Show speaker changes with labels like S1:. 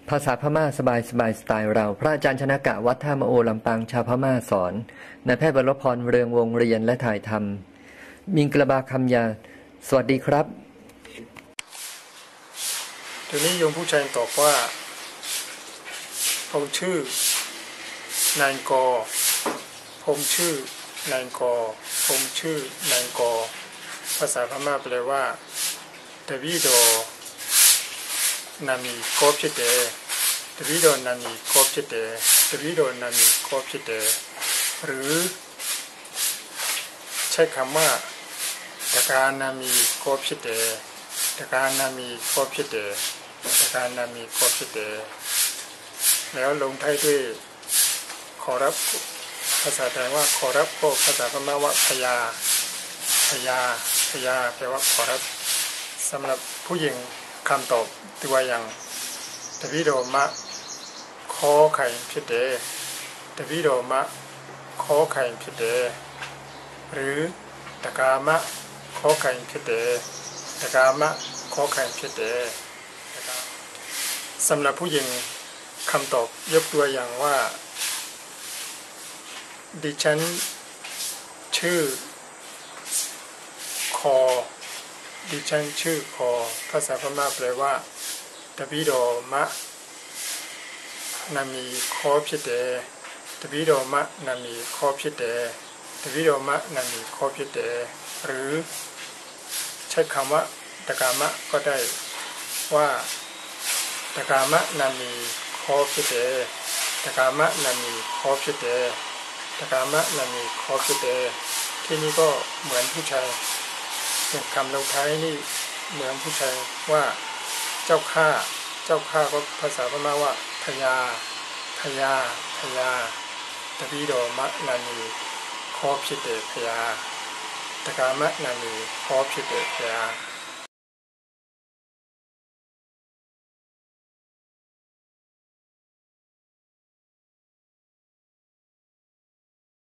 S1: ภาษาพม่าสบายสไตล์เราพระอาจารย์ชนกะวัดท่ามะโอลำปางชาวพม่าสอนนายแพทย์วรพรเรืองวงเรียนและถ่ายทำมิงกระบาคำยาสวัสดีครับ
S2: ทีนี้โยมผู้ชายตอบว่าผมชื่อนายกผมชื่อนายกผมชื่อนายกภาษาพม่าแปลว่าดวิโดนามีกอบชิเตดวิโดนามีกอบชิเตดวิโดนามีกอบชิเตหรือใช้คำว่าตะการนามีกอบชิเตตะการนามีกอบชิเตตะการนามีกอบชิเตแล้วลงท้ายด้วยขอรับภาษาไทยว่าขอรับก็ภาษาพม่าว่าพยาพยาพยาแปลว่าขอรับสำหรับผู้หญิงคำตอบตัวอย่างตวิโดมะขอไข่พิเตตวิโดมะขอไข่พิเตหรือตะกามะขอไข่พิเตตะกามะขอไข่พิเตสำหรับผู้หญิงคำตอบยกตัวอย่างว่าดิฉันชื่อคอดิฉันชื่อคอภาษาพม่าแปลว่าตบิโดมะนามีคอพิเตตบิโดมะนามีคอพิเตตบิโดมะนามีคอพิเตหรือใช้คำว่าตะกามะก็ได้ว่าตะกามะนามีคอพิเตตะกามะนามีคอพิเตตะกามะนามีคอพิเตที่นี่ก็เหมือนผู้ชายคำลงท้ายนี่เหมือนผู้ชายว่าเจ้าข้าเจ้าข้าก็ภาษาพม่าว่าพยาพยาพยาตบิโดมะนามีคอพิเตพยาตะกามะนามีคอพิเตพยา